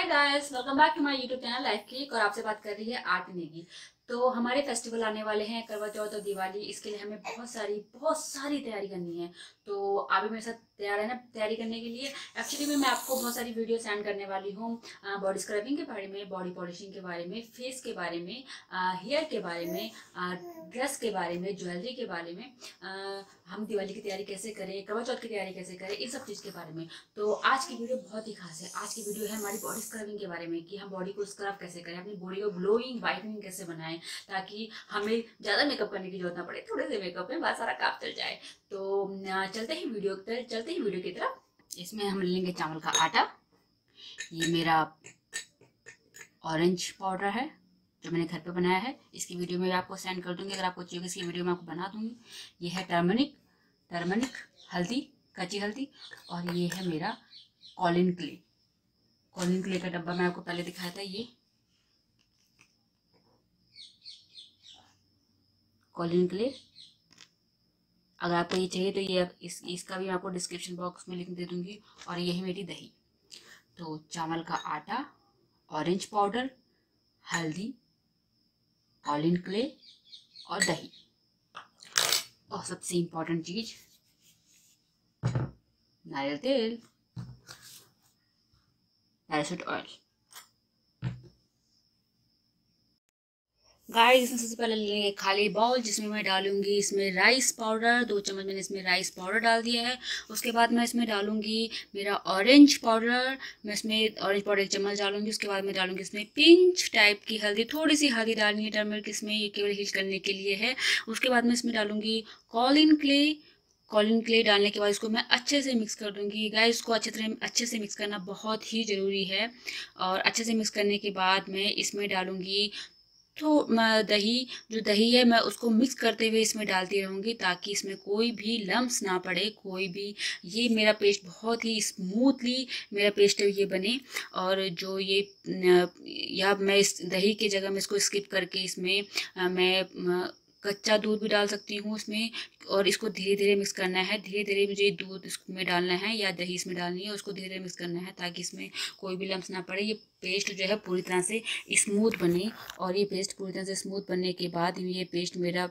Hi guys, welcome back to my YouTube channel life click. और आपसे बात कर रही है आर्ट नेगी। तो हमारे फेस्टिवल आने वाले हैं, करवा चौथ और दिवाली। इसके लिए हमें बहुत सारी तैयारी करनी है। तो आप भी मेरे साथ तैयार है ना तैयारी करने के लिए। एक्चुअली में मैं आपको बहुत सारी वीडियो सेंड करने वाली हूँ, बॉडी स्क्रबिंग के बारे में, बॉडी पॉलिशिंग के बारे में, फेस के बारे में, हेयर के बारे में, ड्रेस के बारे में, ज्वेलरी के बारे में, हम दिवाली की तैयारी कैसे करें, करवा चौथ की तैयारी कैसे करें, इन सब चीज़ के बारे में। तो आज की वीडियो बहुत ही खास है। आज की वीडियो है हमारी बॉडी स्क्रबिंग के बारे में, कि हम बॉडी को स्क्रब कैसे करें, अपनी बॉडी को ग्लोइंग वाइटनिंग कैसे बनाएं, ताकि हमें ज़्यादा मेकअप करने की जरूरत ना पड़े, थोड़े से मेकअप में बहुत सारा काम चल जाए। तो चलते ही वीडियो की तरफ। इसमें हम लेंगे चावल का आटा। ये मेरा ऑरेंज पाउडर है जो मैंने घर पे बनाया है। इसकी वीडियो में आपको सेंड कर दूंगी, अगर आपको चाहिए इसकी वीडियो मैं आपको बना दूंगी। ये है टर्मरिक हल्दी, कच्ची हल्दी। और ये है मेरा कॉलिन क्ले का डब्बा मैं आपको पहले दिखाया था। ये कॉलिन क्ले, अगर आपको ये चाहिए तो ये इसका भी मैं आपको डिस्क्रिप्शन बॉक्स में लिंक दे दूंगी। और ये है मेरी दही। तो चावल का आटा, ऑरेंज पाउडर, हल्दी, कॉलिन क्ले और दही। और सबसे इम्पोर्टेंट चीज नारियल तेल, पैराशूट ऑयल। गाइस, इसमें सबसे पहले लेंगे खाली बाउल, जिसमें मैं डालूंगी इसमें राइस पाउडर। 2 चम्मच मैंने इसमें राइस पाउडर डाल दिया है। उसके बाद मैं इसमें डालूंगी मेरा ऑरेंज पाउडर। मैं इसमें ऑरेंज पाउडर 1 चम्मच डालूंगी। उसके बाद मैं डालूंगी इसमें पिंच टाइप की हल्दी, थोड़ी सी हल्दी डालनी है टर्मरिक इसमें, ये केवल हीट करने के लिए है। उसके बाद मैं इसमें डालूंगी कॉलिन क्ले डालने के बाद इसको मैं अच्छे से मिक्स कर दूंगी। गाइस, इसको अच्छे से मिक्स करना बहुत ही ज़रूरी है। और अच्छे से मिक्स करने के बाद मैं इसमें डालूंगी तो दही है मैं उसको मिक्स करते हुए इसमें डालती रहूँगी, ताकि इसमें कोई भी लम्स ना पड़े, कोई भी। ये मेरा पेस्ट बहुत ही स्मूथली मेरा पेस्ट ये बने। और जो ये या मैं इस दही की जगह में इसको स्किप करके इसमें मैं कच्चा दूध भी डाल सकती हूँ इसमें। और इसको धीरे धीरे मिक्स करना है। धीरे धीरे मुझे दूध इसमें डालना है या दही इसमें डालनी है, उसको धीरे धीरे मिक्स करना है, ताकि इसमें कोई भी लम्स ना पड़े। ये पेस्ट जो है पूरी तरह से स्मूथ बने। और ये पेस्ट पूरी तरह से स्मूथ बनने के बाद ये पेस्ट मेरा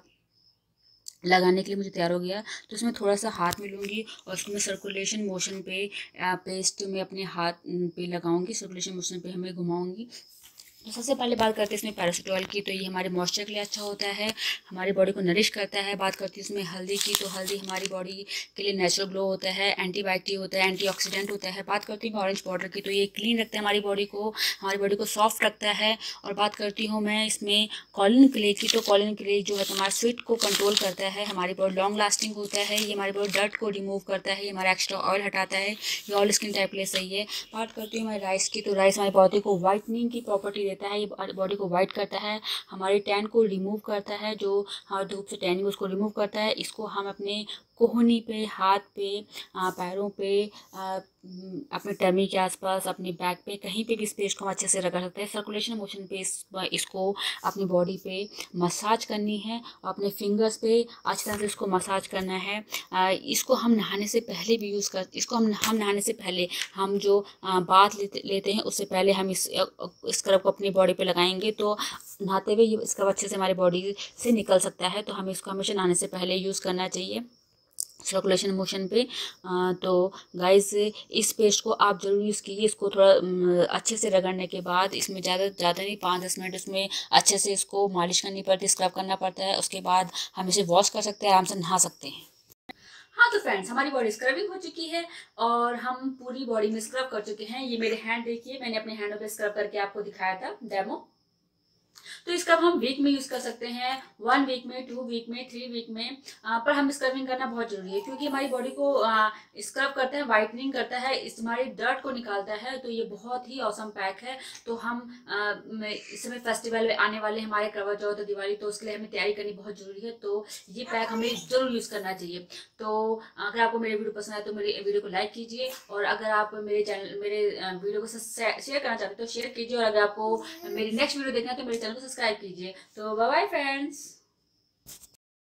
लगाने के लिए मुझे तैयार हो गया। तो इसमें थोड़ा सा हाथ में लूँगी और उसको मैं सर्कुलेशन मोशन पे पेस्ट में अपने हाथ पे लगाऊंगी, सर्कुलेशन मोशन पे हमें घुमाऊंगी। तो सबसे पहले बात करते हैं इसमें पैराशूट ऑयल की। तो ये हमारे मॉइस्चर के लिए अच्छा होता है, हमारी बॉडी को नरिश करता है। बात करती हूँ इसमें हल्दी की। तो हल्दी हमारी बॉडी के लिए नेचुरल ग्लो होता है, एंटीबायोटिक होता है, एंटीऑक्सीडेंट होता है। बात करती हूँ मैं ऑरेंज पाउडर की। तो ये क्लीन रखता है हमारी बॉडी को सॉफ्ट रखता है। और बात करती हूँ मैं इसमें कॉलिन क्ले की। तो कॉलिन क्ले जो है हमारे स्वेट को कंट्रोल करता है, हमारी बॉडी लॉन्ग लास्टिंग होता है, ये हमारी बॉडी डर्ट को रिमूव करता है, ये हमारा एक्स्ट्रा ऑयल हटाता है, ये ऑयल स्किन टाइप के लिए सही है। बात करती हूँ मैं राइस की। तो राइस हमारी बॉडी को वाइटनिंग की प्रॉपर्टी देता है, ये बॉडी को वाइट करता है, हमारे टैन को रिमूव करता है, जो हमारे धूप से टैनिंग उसको रिमूव करता है। इसको हम अपने कोहनी पे, हाथ पे, पैरों पे, अपने टमी के आसपास, अपने बैक पे, कहीं पे भी इस पेस्ट को हम अच्छे से रगड़ सकते हैं। सर्कुलेशन मोशन पे इसको अपनी बॉडी पे मसाज करनी है, और अपने फिंगर्स पे अच्छी तरह से इसको मसाज करना है। इसको हम नहाने से पहले भी यूज़ कर इसको हम नहाने से पहले हम जो बाथ लेते हैं उससे पहले हम इस स्क्रब को अपनी बॉडी पे लगाएंगे, तो नहाते हुए ये स्क्रब अच्छे से हमारी बॉडी से निकल सकता है। तो हमें इसको हमेशा नहाने से पहले यूज़ करना चाहिए सर्कुलेशन मोशन पे। तो गाइस, इस पेस्ट को आप ज़रूर यूज़ कीजिए। इसको थोड़ा अच्छे से रगड़ने के बाद इसमें ज़्यादा नहीं, 5-10 मिनट इसमें अच्छे से इसको मालिश करनी पड़ती है, स्क्रब करना पड़ता है। उसके बाद हम इसे वॉश कर सकते हैं, आराम से नहा सकते हैं। हाँ तो फ्रेंड्स, हमारी बॉडी स्क्रबिंग हो चुकी है और हम पूरी बॉडी में स्क्रब कर चुके हैं। ये मेरे हैंड देखिए, मैंने अपने हैंडों पे स्क्रब करके आपको दिखाया था डेमो। तो स्क्रब हम वीक में यूज कर सकते हैं, 1 वीक में, 2 वीक में, 3 वीक में। पर हम स्क्रबिंग करना बहुत जरूरी है, क्योंकि हमारी बॉडी को स्क्रब करता है, वाइटनिंग करता है, हमारी डर्ट को निकालता है। तो ये बहुत ही औसम पैक है। तो हम इस समय फेस्टिवल आने वाले हमारे करवा चौथ, दिवाली, तो उसके लिए हमें तैयारी करनी बहुत जरूरी है। तो ये पैक हमें जरूर यूज करना चाहिए। तो अगर आपको मेरे वीडियो पसंद आए तो मेरे वीडियो को लाइक कीजिए, और अगर आप मेरे वीडियो को शेयर करना चाहते हैं तो शेयर कीजिए, और अगर आपको मेरी नेक्स्ट वीडियो देखना है तो मेरे चैनल को सब्सक्राइब कीजिए। तो बाय बाय फ्रेंड्स।